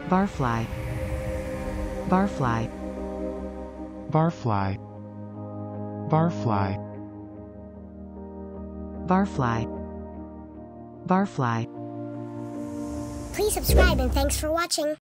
barfly, barfly, barfly, barfly, barfly, barfly. Please subscribe and thanks for watching.